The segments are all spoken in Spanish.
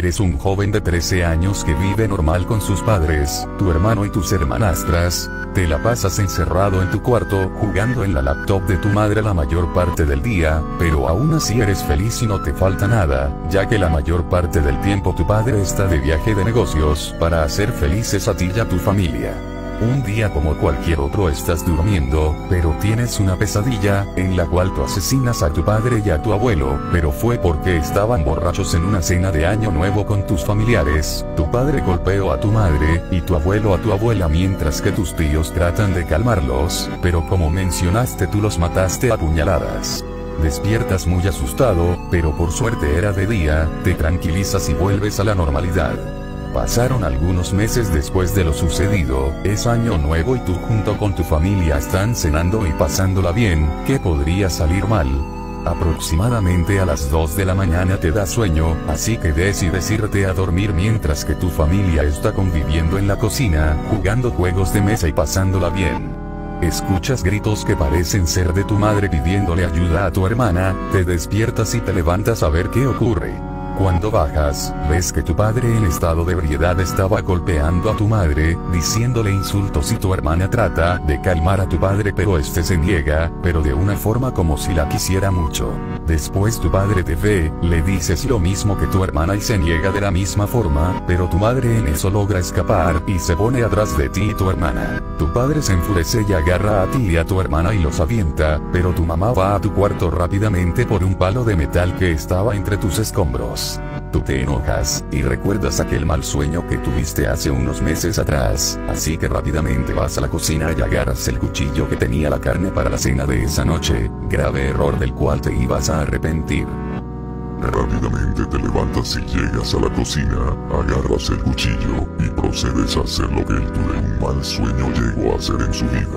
Eres un joven de 13 años que vive normal con sus padres, tu hermano y tus hermanastras. Te la pasas encerrado en tu cuarto, jugando en la laptop de tu madre la mayor parte del día, pero aún así eres feliz y no te falta nada, ya que la mayor parte del tiempo tu padre está de viaje de negocios, para hacer felices a ti y a tu familia. Un día como cualquier otro estás durmiendo, pero tienes una pesadilla, en la cual tú asesinas a tu padre y a tu abuelo, pero fue porque estaban borrachos en una cena de año nuevo con tus familiares. Tu padre golpeó a tu madre, y tu abuelo a tu abuela mientras que tus tíos tratan de calmarlos, pero como mencionaste tú los mataste a puñaladas. Despiertas muy asustado, pero por suerte era de día, te tranquilizas y vuelves a la normalidad. Pasaron algunos meses después de lo sucedido, es año nuevo y tú junto con tu familia están cenando y pasándola bien, ¿qué podría salir mal? Aproximadamente a las 2 de la mañana te da sueño, así que decides irte a dormir mientras que tu familia está conviviendo en la cocina, jugando juegos de mesa y pasándola bien. Escuchas gritos que parecen ser de tu madre pidiéndole ayuda a tu hermana, te despiertas y te levantas a ver qué ocurre. Cuando bajas, ves que tu padre en estado de ebriedad estaba golpeando a tu madre, diciéndole insultos y tu hermana trata de calmar a tu padre pero este se niega, pero de una forma como si la quisiera mucho. Después tu padre te ve, le dices lo mismo que tu hermana y se niega de la misma forma, pero tu madre en eso logra escapar y se pone atrás de ti y tu hermana. Tu padre se enfurece y agarra a ti y a tu hermana y los avienta, pero tu mamá va a tu cuarto rápidamente por un palo de metal que estaba entre tus escombros. Tú te enojas, y recuerdas aquel mal sueño que tuviste hace unos meses atrás, así que rápidamente vas a la cocina y agarras el cuchillo que tenía la carne para la cena de esa noche, grave error del cual te ibas a arrepentir. Rápidamente te levantas y llegas a la cocina, agarras el cuchillo, y procedes a hacer lo que el tú de un mal sueño llegó a hacer en su vida.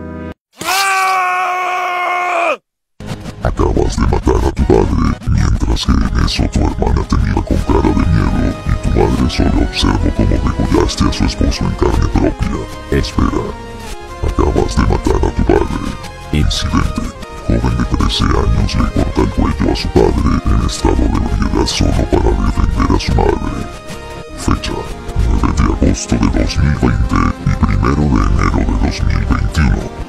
Acabas de matar a tu padre, mientras que en eso tu hermana te mira con cara de miedo, y tu madre solo observa cómo degollaste a su esposo en carne propia. Espera, acabas de matar a tu padre. Incidente. Joven de 13 años le corta el cuello a su padre en estado de ebriedad solo para defender a su madre. Fecha: 9 de agosto de 2020 y 1 de enero de 2021.